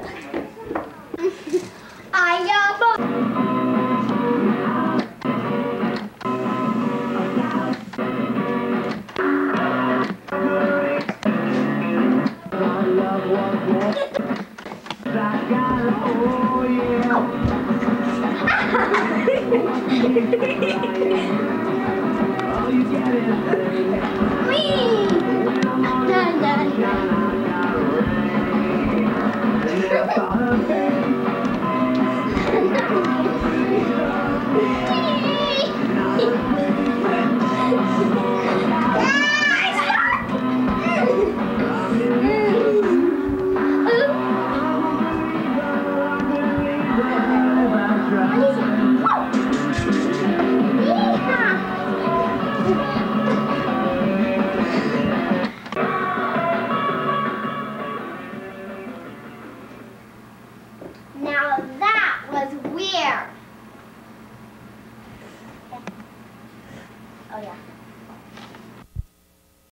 Oh, you get it. Whee! Dun, dun, dun. Now that was weird. Oh yeah.